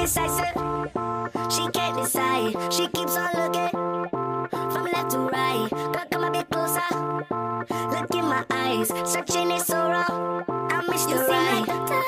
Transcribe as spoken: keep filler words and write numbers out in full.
indecisive. She can't decide. She keeps on looking from left to right. Girl, come a bit closer. Look in my eyes, searching it so wrong. I missed the right.